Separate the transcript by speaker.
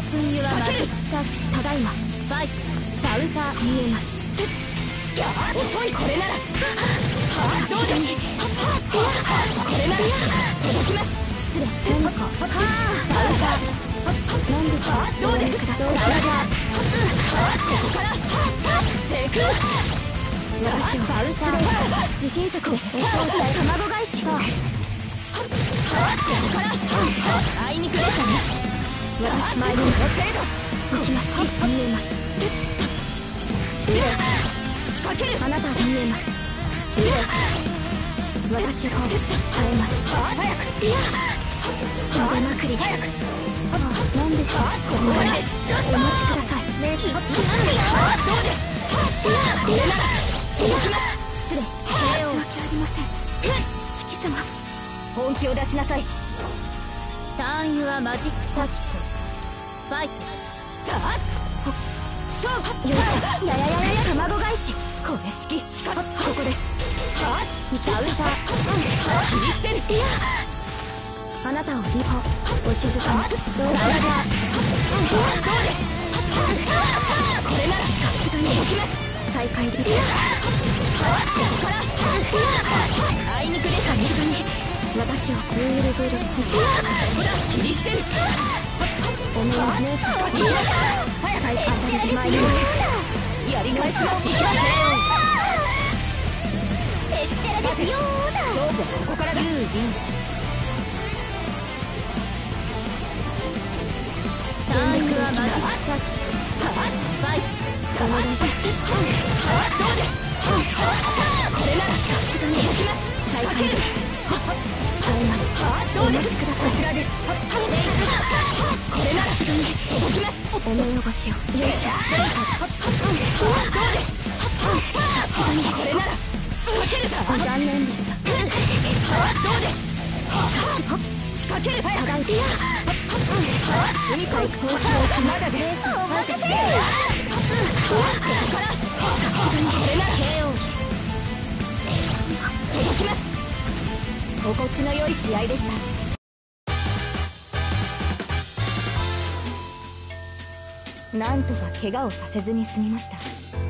Speaker 1: 分湯はマジックサーキただいまファイトカウンター見えます。遅いこれならどうですこれなら届きます。失礼何かカウンター何でしょうどうですかここからセク私はバウストレーション自信作です。卵返しここからあいにくですね。私前に行きます。見えます。仕掛けるあなたは見えます。私が耐えます。早く投げまくりです。何でしょうこれならお待ちください。レース来ますよ。どうですこれなら届きます。失礼申し訳ありません。四季様本気を出しなさい。ターンユアマジックサーキットファイト勝負よいしょや卵返しこれ式ここですいたうた切り捨てるあなたをリポお静かにどうですこれならさすがにできます。再開です。ここからあいにくです。さすがに私をグールグル切り捨てるおめえはねえし再開で参ります。やり返します。へっちゃらですよ勝負はここからだ。友人ターンユアマジックサーキットファイトお願いします。どうですこれならさすがにできます。再開です。耐えます。お待ちください。こちらです。これならすぐに届きます。お目汚しをよいしょ。どうですさすがにこれなら仕掛ける残念でした。どうです仕掛ける互いで海海本気をまだです。お任せここからさすがにこれなら KO 届きます。心地の良い試合でした。なんとか怪我をさせずに済みました。